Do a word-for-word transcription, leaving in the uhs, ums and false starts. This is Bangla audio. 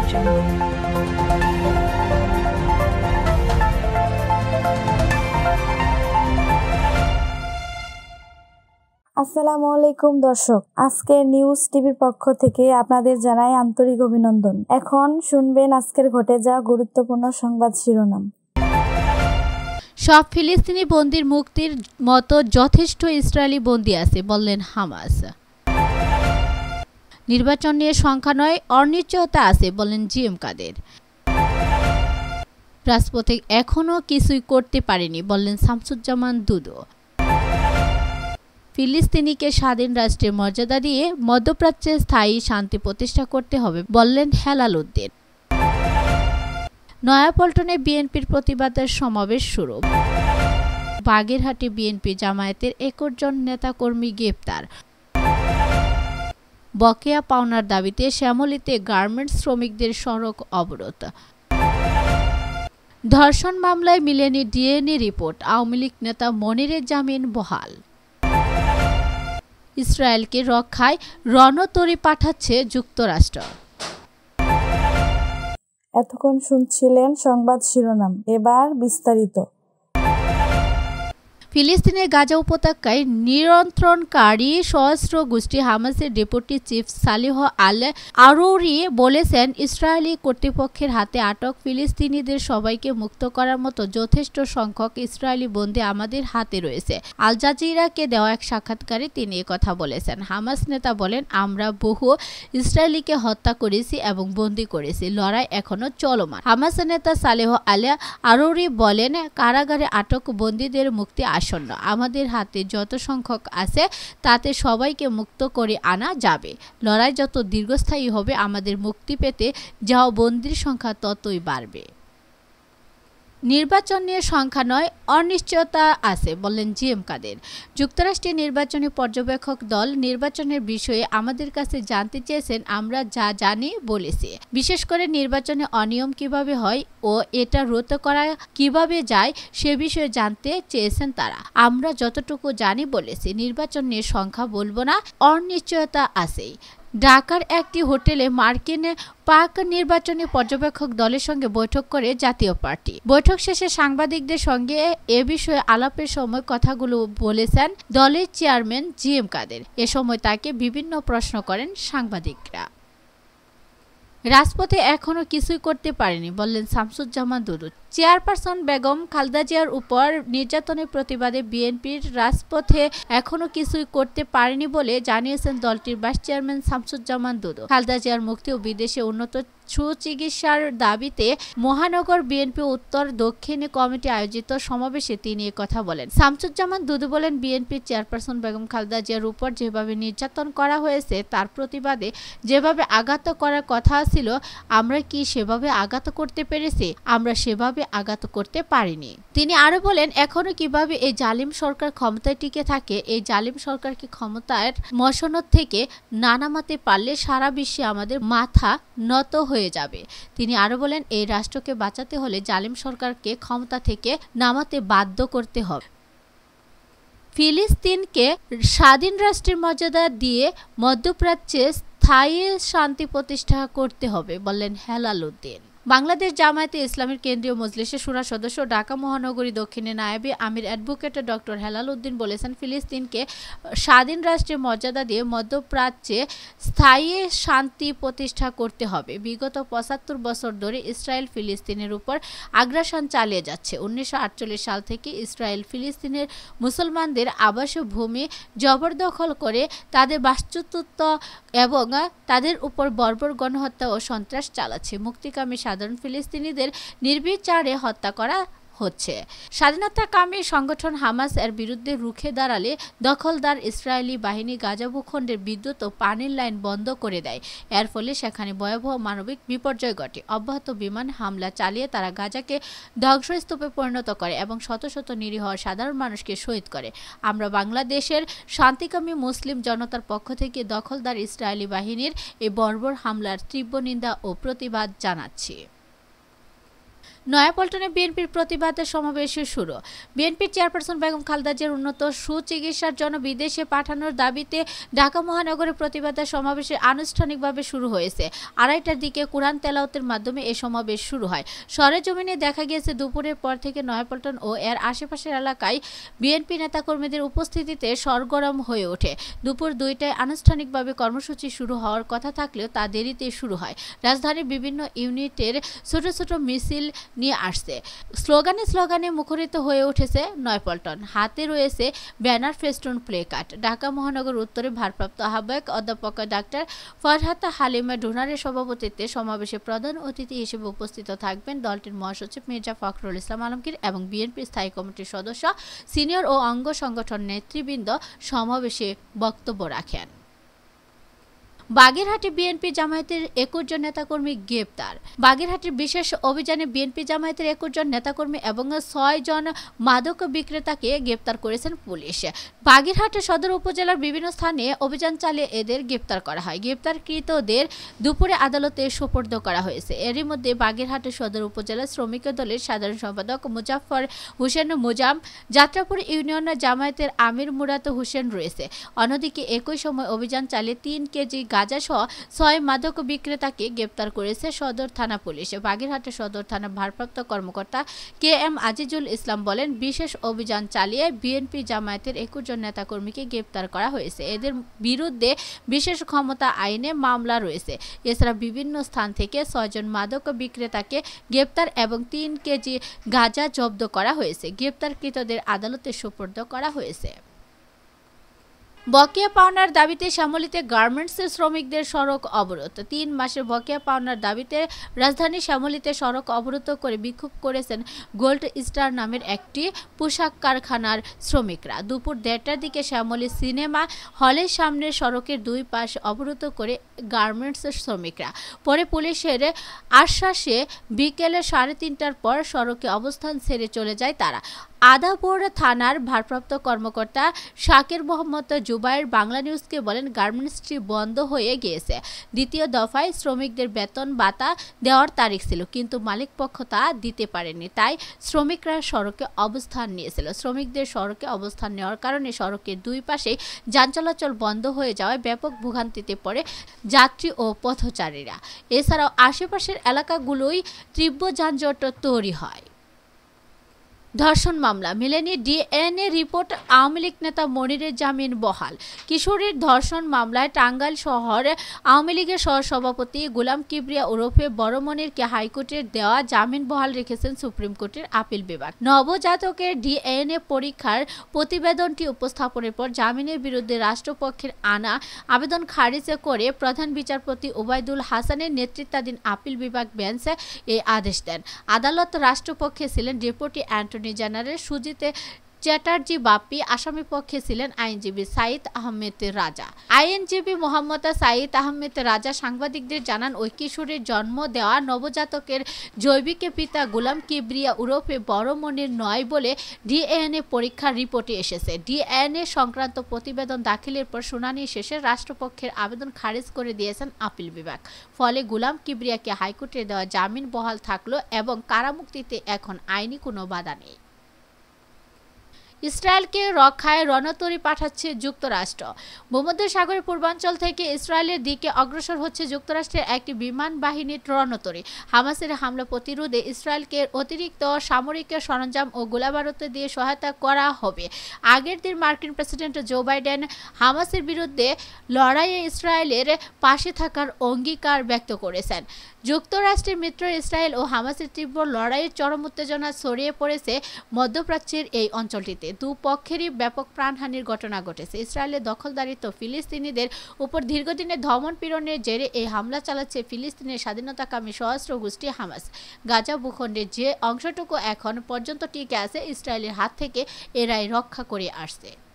জানান। আসসালামু আলাইকুম দর্শক, আজকে নিউজ টিভির পক্ষ থেকে আপনাদের জানাই আন্তরিক অভিনন্দন। এখন শুনবেন আজকের ঘটে যাওয়া গুরুত্বপূর্ণ সংবাদ শিরোনাম। সব ফিলিস্তিনি বন্দীর মুক্তির মতো যথেষ্ট ইসরায়েলি বন্দী আছে, বললেন হামাস। নির্বাচন নিয়ে সংখ্যা নয়, অনিশ্চয়তা আছে, বললেন জি এম কাদের। রাজপথে এখনো কিছুই করতে পারেনি, বললেন শামসুজ্জামান দুদু। ফিলিস্তিনিকে স্বাধীন রাষ্ট্রের মর্যাদা দিয়ে মধ্যপ্রাচ্যে স্থায়ী শান্তি প্রতিষ্ঠা করতে হবে, বললেন হেলাল উদ্দিন। নয়াপল্টনে বিএনপির প্রতিবাদের সমাবেশ শুরু। বাগেরহাটে বিএনপি জামায়াতের একুশ জন নেতাকর্মী গ্রেপ্তার। বকেয়া পাওনার দাবিতে শ্যামলীতে গার্মেন্টস শ্রমিকদের সড়ক অবরোধ। ধর্ষণ মামলায় মিলেনি ডিএনএ রিপোর্ট, আওয়ামী লীগ নেতা মনিরের জামিন বহাল। ইসরায়েলকে রক্ষায় রণতরী পাঠাচ্ছে যুক্তরাষ্ট্র। এতক্ষণ শুনছিলেন সংবাদ শিরোনাম, এবার বিস্তারিত। ফিলিস্তিনের গাজা উপত্যকায় নিয়ন্ত্রণকারী সশস্ত্র গোষ্ঠী হামাসের deputy chief Salih al Arouri বলেছেন, ইসরায়েলি কর্তৃপক্ষের হাতে আটক ফিলিস্তিনিদের সবাইকে মুক্ত করার মতো যথেষ্ট সংখ্যক ইসরায়েলি বন্দী আমাদের হাতে রয়েছে। আল জাজিরাকে দেওয়া এক সাক্ষাৎকারে তিনি একথা বলেছেন। হামাস নেতা বলেন, আমরা বহু ইসরায়েলিকে হত্যা করেছি এবং বন্দী করেছি, লড়াই এখনো চলমান। হামাস নেতা সালেহ আল আরৌরি বলেন, কারাগারে আটক বন্দীদের মুক্তি আসন্ন, আমাদের হাতে যত সংখ্যক আছে তাতে সবাইকে মুক্ত করে আনা যাবে। লড়াই যত দীর্ঘস্থায়ী হবে, আমাদের মুক্তি পেতে যাওয়া বন্দীর সংখ্যা ততই বাড়বে। নির্বাচন নিয়ে সংখ্যা নয়, অনিশ্চয়তা আছে, বললেন জি এম কাদের। যুক্তরাষ্ট্রের নির্বাচনী পর্যবেক্ষক দল নির্বাচনের বিষয়ে আমাদের কাছে জানতে চেয়েছেন, আমরা যা জানি বলেছি। বিশেষ করে নির্বাচনে অনিয়ম কিভাবে হয় ও এটা রোধ করা কিভাবে যায় সে বিষয়ে জানতে চেয়েছেন তারা। আমরা যতটুকু জানি বলেছি। নির্বাচন নিয়ে সংখ্যা বলবো না, অনিশ্চয়তা আছেই। ঢাকার একটি হোটেলে মার্কিন পাক নির্বাচনী পর্যবেক্ষক দলের সঙ্গে বৈঠক করে জাতীয় পার্টি। বৈঠক শেষে সাংবাদিকদের সঙ্গে এ বিষয়ে আলাপের সময় কথাগুলো বলেছেন দলের চেয়ারম্যান জি এম কাদের। এ সময় তাকে বিভিন্ন প্রশ্ন করেন সাংবাদিকরা। রাজপথে এখনো কিছুই করতে পারেনি, বললেন শামসুজ্জামান দুদু। চেয়ারপারসন বেগম খালেদা জিয়ার উপর নির্যাতনের প্রতিবাদে বিএনপির রাজপথে এখনো কিছুই করতে পারেনি বলে জানিয়েছেন দলটির ভাইস চেয়ারম্যান শামসুজ্জামান দুদু। খালেদা জিয়ার মুক্তি ও বিদেশে উন্নত সুচিকিৎসার দাবিতে মহানগর বিএনপি উত্তর দক্ষিণ কমিটি আয়োজিত সমাবেশে তিনি কথা বলেন। শামসুজ্জামান দুদু বলেন, বিএনপির চেয়ারপারসন বেগম খালেদা জিয়ার উপর যেভাবে নির্যাতন করা হয়েছে তার প্রতিবাদে যেভাবে আঘাত করার কথা ছিল, আমরা কি সেভাবে আঘাত করতে পেরেছি? আমরা সেভাবে আঘাত করতে পারিনি। তিনি আরো বলেন, এখনো কিভাবে এই জালিম সরকার ক্ষমতায় টিকে থাকে, এই জালিম সরকারকে ক্ষমতার মসনদ থেকে না নামাতে পারলে সারা বিশ্বে আমাদের মাথা নত হয়ে যাবে। তিনি আরো বলেন, এই রাষ্ট্রকে বাঁচাতে হলে জালিম সরকারকে ক্ষমতা থেকে নামাতে বাধ্য করতে হবে। ফিলিস্তিনকে স্বাধীন রাষ্ট্রের মর্যাদা দিয়ে মধ্যপ্রাচ্যে স্থায়ী শান্তি প্রতিষ্ঠা করতে হবে, বললেন হেলাল উদ্দিন। বাংলাদেশ জামায়াতে ইসলামের কেন্দ্রীয় মজলিসের শুরা সদস্য ঢাকা মহানগরী দক্ষিণে নায়েবে আমির অ্যাডভোকেট ডক্টর হেলাল উদ্দিন বলেছেন, ফিলিস্তিনকে স্বাধীন রাষ্ট্রের মর্যাদা দিয়ে মধ্যপ্রাচ্যে স্থায়ী শান্তি প্রতিষ্ঠা করতে হবে। বিগত পঁচাত্তর বছর ধরে ইসরায়েল ফিলিস্তিনের উপর আগ্রাসন চালিয়ে যাচ্ছে। উনিশশো আটচল্লিশ সাল থেকে ইসরায়েল ফিলিস্তিনের মুসলমানদের আবাসীয় ভূমি জবরদখল করে তাদের বাস্তুচ্যুত এবং তাদের উপর বর্বর গণহত্যা ও সন্ত্রাস চালাচ্ছে। মুক্তিকামী সাধারণ ফিলিস্তিনিদের নির্বিচারে হত্যা করা হচ্ছে। স্বাধীনতাকামী সংগঠন হামাস এর বিরুদ্ধে রুখে দাঁড়ালে দখলদার ইসরায়েলি বাহিনী গাজা ভূখণ্ডের বিদ্যুৎ ও পানির লাইন বন্ধ করে দেয়। এর ফলে সেখানে ভয়াবহ মানবিক বিপর্যয় ঘটে। অব্যাহত বিমান হামলা চালিয়ে তারা গাজাকে ধ্বংসস্তূপে পরিণত করে এবং শত শত নিরীহ সাধারণ মানুষকে শহীদ করে। আমরা বাংলাদেশের শান্তিকামী মুসলিম জনতার পক্ষ থেকে দখলদার ইসরায়েলি বাহিনীর এই বর্বর হামলার তীব্র নিন্দা ও প্রতিবাদ জানাচ্ছি। নয়াপল্টনে বিএনপির প্রতিবাদে সমাবেশ শুরু। বিএনপির চেয়ারপারসন বেগম খালেদা জিয়ার উন্নত সুচিকিৎসার জন্য বিদেশে পাঠানোর দাবিতে ঢাকা মহানগরে প্রতিবাদ সমাবেশ আনুষ্ঠানিকভাবে শুরু হয়েছে। আড়াইটার দিকে কুরআন তেলাওয়াতের মাধ্যমে এই সমাবেশ শুরু হয়। সরেজমিনে দেখা গিয়েছে দুপুরের পর থেকে নয়াপল্টন ও এর আশেপাশের এলাকায় বিএনপি নেতাকর্মীদের উপস্থিতিতে সরগরম হয়ে ওঠে। দুপুর দুইটায় আনুষ্ঠানিকভাবে কর্মসূচি শুরু হওয়ার কথা থাকলেও তা দেরিতে শুরু হয়। রাজধানীর বিভিন্ন ইউনিটের ছোট ছোট মিছিল নিয়ে আসছে। স্লোগানে স্লোগানে মুখরিত হয়ে উঠেছে নয়াপল্টন। হাতে রয়েছে banner, festoon, placard. Dhaka মহানগর উত্তরে ভারপ্রাপ্ত আহ্বায়ক অধ্যাপক ডাক্তার ফরহাতা হালিমা ডোনারের সভাপতিত্বে সমাবেশে প্রধান অতিথি হিসেবে উপস্থিত থাকবেন দলটির মহাসচিব মির্জা ফখরুল ইসলাম আলমগীর এবং বিএনপি স্থায়ী কমিটির সদস্য, সিনিয়র ও অঙ্গ সংগঠন নেতৃবৃন্দ সমাবেশে বক্তব্য রাখেন। বাগেরহাটে বিএনপি জামায়াতের একুশ জন নেতাকর্মী গ্রেপ্তার। বাগেরহাটের বিশেষ অভিযানে বিএনপি জামায়াতের একুশ জন নেতাকর্মী এবং ছয় জন মাদক বিক্রেতাকে গ্রেপ্তার করেছেন পুলিশ। বাগেরহাটের সদর উপজেলার বিভিন্ন স্থানে অভিযান চালিয়ে এদের গ্রেপ্তার করা হয়। গ্রেপ্তারকৃতদের দুপুরে আদালতে সোপর্দ করা হয়েছে। এরই মধ্যে বাগেরহাটের সদর উপজেলা শ্রমিক দলের সাধারণ সম্পাদক মুজাফফর হোসেন মুজাম, যাত্রাপুর ইউনিয়ন জামায়াতের আমির মুরাদ হোসেন রয়েছে। অন্যদিকে একই সময় অভিযান চালিয়ে তিন কেজি গাঁজা সহ ছয় মাদক বিক্রেতাকে গ্রেপ্তার করেছে সদর থানা পুলিশ। বাগেরহাটের সদর থানা ভারপ্রাপ্ত কর্মকর্তা কে এম আজিজুল ইসলাম বলেন, বিশেষ অভিযান চালিয়ে বিএনপি জামায়াতের একুশ জন নেতাকর্মীকে গ্রেপ্তার করা হয়েছে। এদের বিরুদ্ধে বিশেষ ক্ষমতা আইনে মামলা রয়েছে। এছাড়া বিভিন্ন স্থান থেকে ছয়জন মাদক বিক্রেতাকে গ্রেপ্তার এবং তিন কেজি গাঁজা জব্দ করা হয়েছে। গ্রেপ্তারকৃতদের আদালতে সোপর্দ করা হয়েছে। বকেয়া পাওনার দাবিতে শ্যামলীতে গার্মেন্টসের শ্রমিকদের সড়ক অবরোধ। তিন মাসের বকেয়া পাওনার দাবিতে রাজধানী শ্যামলীতে সড়ক অবরোধ করে বিক্ষোভ করেছেন গোল্ড স্টার নামের একটি পোশাক কারখানার শ্রমিকরা। দুপুর দেড়টার দিকে শ্যামলী সিনেমা হলের সামনের সড়কের দুই পাশ অবরোধ করে গার্মেন্টসের শ্রমিকরা। পরে পুলিশের আশ্বাসে বিকেলে সাড়ে তিনটার পর সড়কে অবস্থান ছেড়ে চলে যায় তারা। আদাবর থানার ভারপ্রাপ্ত কর্মকর্তা শাকির মোহাম্মদ জুবাইর বাংলা নিউজকে বলেন, গার্মেন্টসটি বন্ধ হয়ে গিয়েছে। দ্বিতীয় দফায় শ্রমিকদের বেতন ভাতা দেওয়ার তারিখ ছিল, কিন্তু মালিকপক্ষ তা দিতে পারেনি। তাই শ্রমিকরা সড়কে অবস্থান নিয়েছিল। শ্রমিকদের সড়কে অবস্থান নেওয়ার কারণে সড়কের দুই পাশে যান চলাচল বন্ধ হয়ে যাওয়ায় ব্যাপক ভোগান্তিতে পড়ে যাত্রী ও পথচারীরা। এছাড়াও আশেপাশের এলাকাগুলোই তীব্র যানজট তৈরি হয়। ধর্ষণ মামলা মেলেনি ডিএনএ রিপোর্ট, আওয়ামী লীগ নেতা মনিরের জামিন বহাল। কিশোরীর ধর্ষণ মামলায় টাঙ্গাইল শহর আওয়ামী লীগের সহসভাপতি গোলাম কিবরিয়া ওরফে বড় মনিরকে হাইকোর্টের দেওয়া জামিন বহাল রেখেছেন সুপ্রিম কোর্টের আপিল বিভাগ। নবজাতকের ডিএনএ পরীক্ষার প্রতিবেদনটি উপস্থাপনের পর জামিনের বিরুদ্ধে রাষ্ট্রপক্ষের আনা আবেদন খারিজ করে প্রধান বিচারপতি ওবায়দুল হাসানের নেতৃত্বাধীন আপিল বিভাগ বেঞ্চ এই আদেশ দেন। আদালত রাষ্ট্রপক্ষে ছিলেন ডেপুটি অ্যান্টনি জেনারেল সুজিত চ্যাটার্জি বাপ্পি, আসামি পক্ষে ছিলেন আইনজীবী সাইদ আহমেদ রাজা। আইনজীবী মোহাম্মদ সাইদ আহমেদ রাজা সাংবাদিকদের জানান, ওই কিশোরের জন্ম দেওয়া নবজাতকের জৈবিক পিতা গোলাম কিবরিয়া ওরফে বড় মনির নয় বলে ডিএনএ পরীক্ষার রিপোর্টে এসেছে। ডিএনএ সংক্রান্ত প্রতিবেদন দাখিলের পর শুনানি শেষে রাষ্ট্রপক্ষের আবেদন খারিজ করে দিয়েছেন আপিল বিভাগ। ফলে গোলাম কিবরিয়াকে হাইকোর্টে দেওয়া জামিন বহাল থাকলো এবং কারামুক্তিতে এখন আইনি কোনো বাধা নেই। ইসরায়েলকে রক্ষায় রণতরী পাঠাচ্ছে যুক্তরাষ্ট্র। ভূমধ্যসাগরের পূর্বাঞ্চল থেকে ইসরায়েলের দিকে অগ্রসর হচ্ছে যুক্তরাষ্ট্রের একটি বিমান বাহিনীর রণতরী। হামাসের হামলা প্রতিরোধে ইসরায়েলকে অতিরিক্ত সামরিক সরঞ্জাম ও গোলাবারুদ দিয়ে সহায়তা করা হবে। আগের দিন মার্কিন প্রেসিডেন্ট জো বাইডেন হামাসের বিরুদ্ধে লড়াইয়ে ইসরায়েলের পাশে থাকার অঙ্গীকার ব্যক্ত করেছেন। যুক্তরাষ্ট্রের মিত্র ইসরায়েল ও হামাসের তীব্র লড়াইয়ের চরম উত্তেজনা ছড়িয়ে পড়েছে মধ্যপ্রাচ্যের এই অঞ্চলটিতে। দুপক্ষেরই ব্যাপক প্রাণহানির ঘটনা ঘটেছে। ইসরায়েলের দখলদারিত্ব ফিলিস্তিনিদের উপর দীর্ঘদিনের দমন পীড়নের জেরে এই হামলা চালাচ্ছে ফিলিস্তিনের স্বাধীনতাকামী সশস্ত্র গোষ্ঠী হামাস। গাজা ভূখণ্ডের যে অংশটুকু এখন পর্যন্ত টিকে আছে ইসরায়েলের হাত থেকে এরাই রক্ষা করে আসছে।